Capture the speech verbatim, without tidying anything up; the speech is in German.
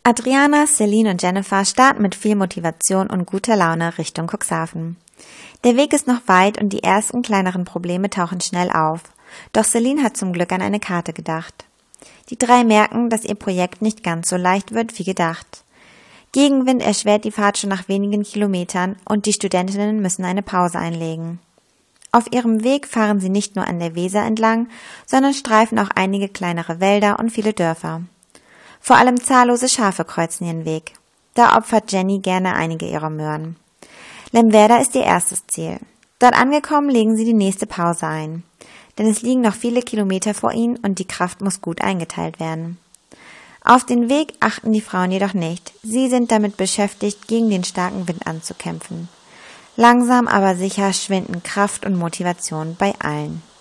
Adriana, Celine und Jennifer starten mit viel Motivation und guter Laune Richtung Cuxhaven. Der Weg ist noch weit und die ersten kleineren Probleme tauchen schnell auf. Doch Celine hat zum Glück an eine Karte gedacht. Die drei merken, dass ihr Projekt nicht ganz so leicht wird wie gedacht. Gegenwind erschwert die Fahrt schon nach wenigen Kilometern und die Studentinnen müssen eine Pause einlegen. Auf ihrem Weg fahren sie nicht nur an der Weser entlang, sondern streifen auch einige kleinere Wälder und viele Dörfer. Vor allem zahllose Schafe kreuzen ihren Weg. Da opfert Jenny gerne einige ihrer Möhren. Lemwerder ist ihr erstes Ziel. Dort angekommen legen sie die nächste Pause ein. Denn es liegen noch viele Kilometer vor ihnen und die Kraft muss gut eingeteilt werden. Auf den Weg achten die Frauen jedoch nicht. Sie sind damit beschäftigt, gegen den starken Wind anzukämpfen. Langsam aber sicher schwinden Kraft und Motivation bei allen.